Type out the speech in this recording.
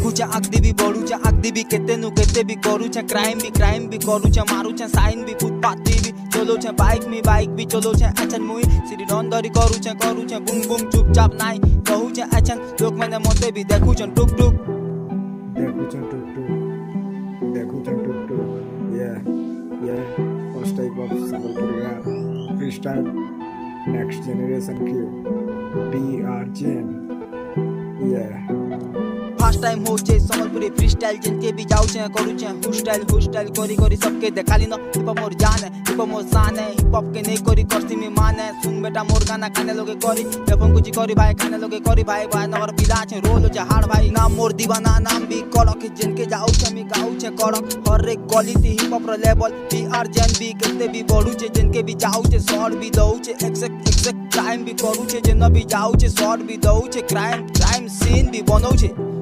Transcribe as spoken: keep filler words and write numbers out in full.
देखु छे आगदी भी बढ़ू छे आगदी भी केते नु केते भी करू छे क्राइम भी क्राइम भी करू छे मारू छे साइन भी फुटपाथ भी चलो छे बाइक में बाइक भी चलो छे एक्शन मुई सीधी डॉन दरी करू छे करू छे बुम बुम चुपचाप नाई कहू छे एक्शन लोक मैंने मते भी देखु छे टुक टुक देखु छे टुक टुक देखु छे टुक टुक ये ये first type of Sambalpuria freestyle next generation की बी आर जे एन ये फर्स्ट टाइम हो छे संबलपुरी फ्रीस्टाइल जिनके भी जाऊ छे करू छे हुस्टाइल हुस्टाइल करी करी सबके देखाली न हिप हॉप मोर जान है हिप हॉप मोर शान है हिप हॉप के नहीं करी करती में मान है सुन बेटा मोर गाना खाने लोगे करी एफएम कुछ करी भाई खाने लोगे करी भाई भाई नगर पिला छे रोल छे हार भाई नाम मोर दीवाना नाम भी कड़क जिनके जाऊ छे मी गाऊ छे कड़क हर एक गली थी hip hop raw level B R जन भी केते भी बढ़ू छे जिनके भी जाऊ छे शॉर्ट भी दऊ छे एक्सेक्ट एक्सेक्ट क्राइम भी करू छे जिन भी जाऊ छे शॉर्ट भी दऊ छे क्राइम क्राइम सीन भी बनऊ छे।